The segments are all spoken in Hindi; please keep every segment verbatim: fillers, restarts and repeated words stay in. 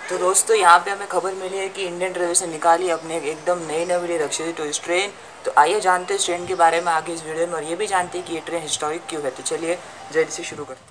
तो दोस्तों यहाँ पे हमें खबर मिली है कि इंडियन रेलवे ने निकाली अपने एकदम नई नवी लग्जरी टूरिस्ट ट्रेन। तो आइए जानते हैं इस ट्रेन के बारे में आगे इस वीडियो में, और ये भी जानते हैं कि ये ट्रेन हिस्टोरिक क्यों है। तो चलिए जल्दी से शुरू करते हैं।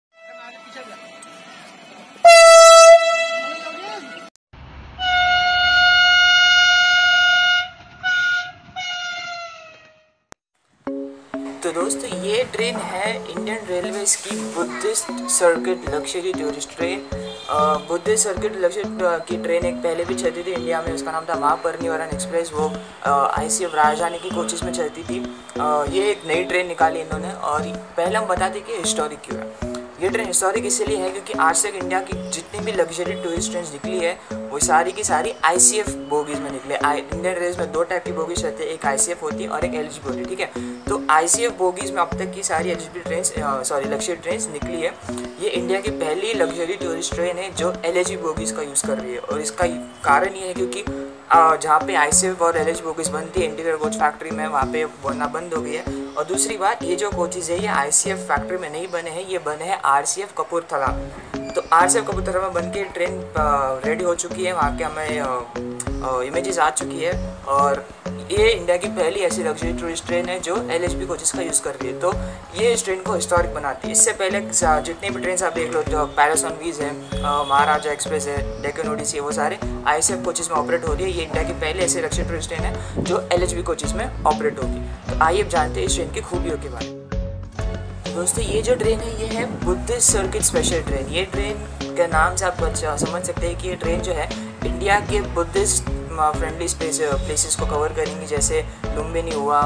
तो दोस्तों ये ट्रेन है इंडियन रेलवेज की Buddhist circuit luxury tourist train. Buddhist circuit luxury की ट्रेन एक पहले भी चलती थी इंडिया में, उसका नाम था महापरिनिर्वाण एक्सप्रेस। वो आईसीएफ राजधानी की कोचेस में चलती थी। आ, ये एक नई ट्रेन निकाली इन्होंने, और पहले हम बताते कि हिस्टोरिक क्यों है। ये ट्रेन हिस्टोरिक इसलिए है क्योंकि आज तक इंडिया की जितनी भी लग्जरी टूरिस्ट ट्रेन निकली है वो सारी की सारी आईसीएफ बोगीज में निकले। इंडियन रेलवे में दो टाइप की बोगीज रहती है, एक आईसीएफ होती है और एक एलएचबी होती है, ठीक है। तो आईसीएफ बोगीज में अब तक की सारी LHB train sorry luxury train निकली है। ये इंडिया की पहली लग्जरी टूरिस्ट ट्रेन है जो एलएचबी बोगीज का यूज़ कर रही है, और इसका कारण ये है क्योंकि जहाँ पे आईसीएफ और एलएचबी बोगीज बनती है इंटीग्रेटेड कोच फैक्ट्री में, वहाँ पे बनना बंद हो गई है। और दूसरी बात, ये जो कोचेज है ये आईसीएफ फैक्ट्री में नहीं बने हैं, ये बने हैं आरसीएफ कपूरथला। तो आरसीएफ कपूरथला में बन के ट्रेन रेडी हो चुकी है, वहाँ के हमें इमेजेस आ चुकी है। और ये इंडिया की पहली ऐसी लग्जरी टूरिस्ट ट्रेन है जो एलएचबी कोचेस का यूज़ कर रही है। तो ये इस ट्रेन को हिस्टोरिक बनाती है। इससे पहले जितनी भी ट्रेन आप देख लो, जो पैलेस ऑन व्हील्स है, महाराजा एक्सप्रेस है, डेक्कन ओडिसी है, वो सारे आईसीएफ कोचेस में ऑपरेट हो रही है। ये इंडिया की पहले ऐसी लग्जरी टूरिस्ट ट्रेन है जो एलएचबी कोचेस में ऑपरेट होगी। तो आइए अब जानते हैं इस ट्रेन की खूबियों के बारे में। दोस्तों ये जो ट्रेन है ये है बुद्धिस्ट सर्किट स्पेशल ट्रेन। ये ट्रेन के नाम से आप समझ सकते हैं कि ये ट्रेन जो है इंडिया के बुद्धिस्ट फ्रेंडली स्पेस प्लेसेस को कवर करेंगी, जैसे लुम्बिनी हुआ,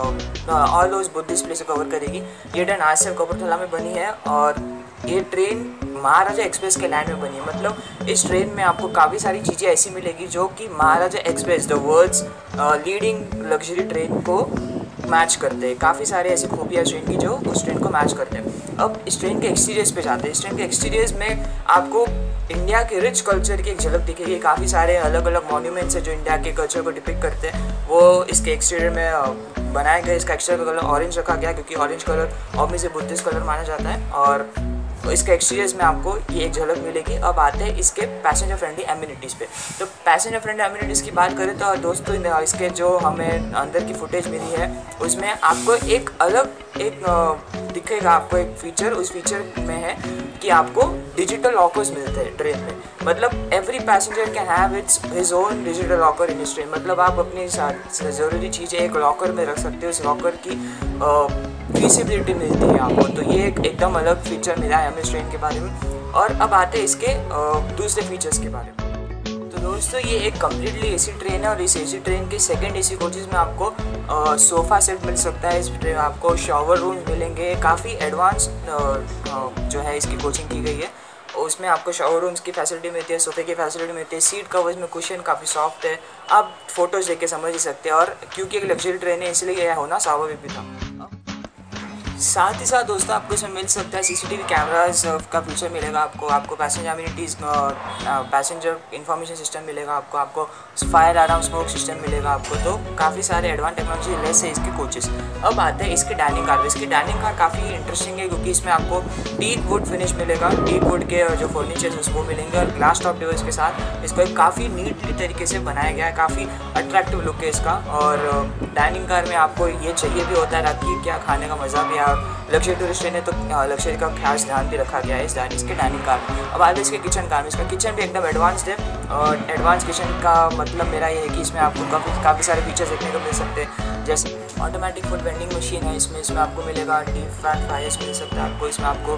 ऑल दोज बुद्धिस्ट प्लेस को कवर करेगी। ये ट्रेन आरसीएफ कपूरथला में बनी है, और ये ट्रेन महाराजा एक्सप्रेस के लैंड में बनी है। मतलब इस ट्रेन में आपको काफ़ी सारी चीज़ें ऐसी मिलेगी जो कि Maharaja express the world's leading luxury train को मैच करते हैं। काफ़ी सारे ऐसी खूबियाँ ट्रेन की जो उस ट्रेन को मैच करते हैं। अब इस ट्रेन के एक्सटीरियर्स पे जाते हैं। इस ट्रेन के एक्सटीरियर्स में आपको इंडिया के रिच कल्चर की एक झलक दिखेगी। काफ़ी सारे अलग अलग मॉन्यूमेंट्स हैं जो इंडिया के कल्चर को डिपिक्ट करते हैं, वो इसके एक्सटीरियर में बनाए गए। इसका एक्सटीरियर कलर ऑरेंज रखा गया क्योंकि orange colour obviously Buddhist colour माना जाता है, और तो इसके एक्सटीरियर्स में आपको ये एक झलक मिलेगी। अब आते हैं इसके पैसेंजर फ्रेंडली एम्यूनिटीज़ पे। तो पैसेंजर फ्रेंडली एम्यूनिटीज़ की बात करें तो दोस्तों इसके जो हमें अंदर की फुटेज मिली है उसमें आपको एक अलग एक दिखेगा, आपको एक फीचर उस फीचर में है कि आपको डिजिटल लॉकर्स मिलते हैं ट्रेन में। मतलब every passenger can have its his own digital locker in इस ट्रेन। मतलब आप अपनी ज़रूरी चीज़ें एक लॉकर में रख सकते हो। उस लॉकर की फीसिबिलिटी मिलती है आपको। तो ये एक एकदम अलग फीचर मिला है हमें इस ट्रेन के बारे में। और अब आते हैं इसके दूसरे फीचर्स के बारे में। तो दोस्तों ये एक कम्प्लीटली एसी ट्रेन है, और इस एसी ट्रेन के सेकंड एसी कोचेस में आपको आ, सोफ़ा सेट मिल सकता है। इस ट्रेन आपको शॉवर रूम्स मिलेंगे। काफ़ी एडवांस जो है इसकी कोचिंग की गई है, उसमें आपको शॉवर रूम्स की फैसिलिटी मिलती है, सोफे की फैसिलिटी मिलती है, सीट कवर्स में कुशन काफ़ी सॉफ्ट है। आप फोटोज़ देख के समझ ही सकते हैं। और क्योंकि एक लग्जरी ट्रेन है इसलिए यह होना स्वाभाविक भी था। साथ ही साथ दोस्तों आपको इसमें मिल सकता है सीसीटीवी कैमरास का फीचर मिलेगा आपको। आपको passenger amenities passenger information system मिलेगा आपको। आपको फायर अलार्म स्मोक सिस्टम मिलेगा आपको। तो काफ़ी सारे एडवांस टेक्नोलॉजी लेस है इसके कोचेस। अब आते हैं इसके डाइनिंग कार। इसकी डाइनिंग कार काफ़ी इंटरेस्टिंग है क्योंकि इसमें आपको टीक वुड फिनिश मिलेगा। टीक वुड के जो फर्नीचर्स वो मिलेंगे, और ग्लास टॉप टेबल्स के साथ इसको एक काफ़ी नीट तरीके से बनाया गया है। काफ़ी अट्रैक्टिव लुक है इसका। और डाइनिंग कार में आपको ये चाहिए भी होता है ताकि क्या खाने का मज़ा भी आए। लग्जरी टूरिस्ट ट्रेन है तो लग्जरी का खास ध्यान भी रखा गया है इस डाइनिंग इसके डाइनिंग कार में। अब आगे इसके किचन कार में। इसका किचन भी एकदम एडवांस्ड है, और एडवांस किचन का मतलब मेरा ये है कि इसमें आपको काफ़ी काफ़ी सारे फीचर्स देखने को मिल सकते हैं, जैसे ऑटोमेटिक फूड वेंडिंग मशीन है इसमें। इसमें आपको मिलेगा डीप फ्राइड फ्राइज मिल सकता है आपको। इसमें आपको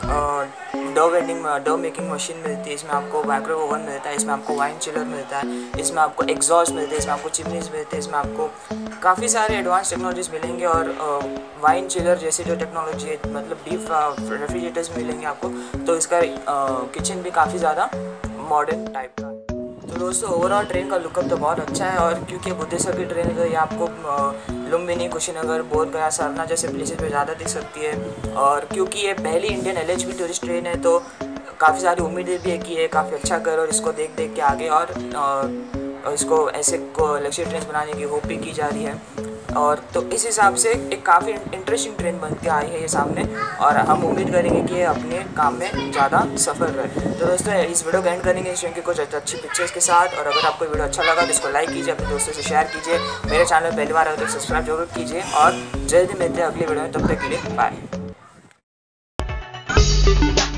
dough vending dough making machine मिलती है। इसमें आपको माइक्रो ओवन मिलता है। इसमें आपको वाइन चिलर मिलता है। इसमें आपको एग्जॉस्ट मिलते हैं। इसमें आपको चिमनीज मिलते हैं। इसमें आपको काफ़ी सारे एडवांस टेक्नोलॉजीज मिलेंगे, और वाइन चिलर जैसे जो टेक्नोलॉजी है मतलब डीप रेफ्रिजरेटर्स मिलेंगे आपको। तो इसका किचन भी काफ़ी ज़्यादा मॉडर्न टाइप का है। तो दोस्तों ओवरऑल ट्रेन का लुकअप तो बहुत अच्छा है, और क्योंकि बुद्धिस्ट सर्किट ट्रेन है तो ये आपको लुम्बिनी, कुशीनगर, बोध गया, सरना जैसे प्लेसेस पे ज़्यादा दिख सकती है। और क्योंकि ये पहली इंडियन एलएचबी टूरिस्ट ट्रेन है तो काफ़ी सारी उम्मीदें भी है कि ये काफ़ी अच्छा करे, और इसको देख देख के आगे और, और इसको ऐसे को लग्जरी ट्रेन बनाने की होप भी की जा रही है। और तो इस हिसाब से एक काफ़ी इंटरेस्टिंग ट्रेन बन के आई है ये सामने, और हम उम्मीद करेंगे कि ये अपने काम में ज़्यादा सफल रहे। तो दोस्तों इस वीडियो को एंड करेंगे इस ट्रेन की कुछ अच्छी पिक्चर्स के साथ, और अगर आपको वीडियो अच्छा लगा तो इसको लाइक कीजिए, अपने दोस्तों से शेयर कीजिए, मेरे चैनल पहली बार आए तो सब्सक्राइब जरूर कीजिए, और जल्दी मिलते हैं अगली वीडियो में, तब तक के लिए बाय।